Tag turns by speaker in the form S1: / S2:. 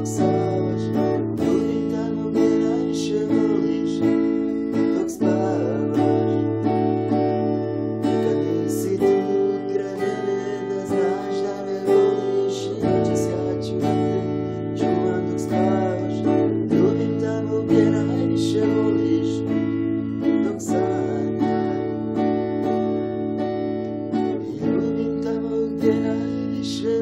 S1: dok spavaš, ljubim tamo gdje najviše voliš, dok spavaš. Kad nisi tu kraj mene, da znaš da me voliš, noćas ja ću da te čuvam dok spavaš, ljubim tamo gdje najviše voliš, dok sanjaš. Ljubim tamo gdje najviše